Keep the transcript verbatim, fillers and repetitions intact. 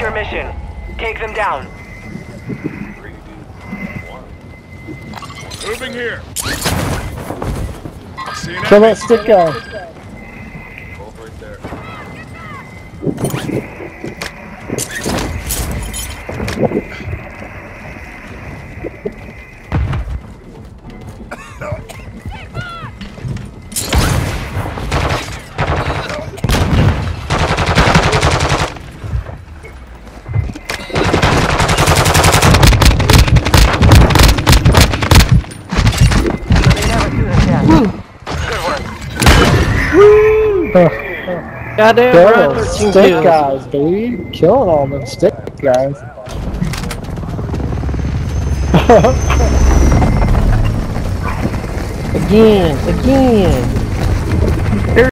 your mission. Take them down. Moving here. See an Kill enemy. that stick guy. Both right there. They never do this again. Good work. Goddamn, Kill Ryan, those thirteen stick kills. guys, dude. Killing all them stick guys. Again, again.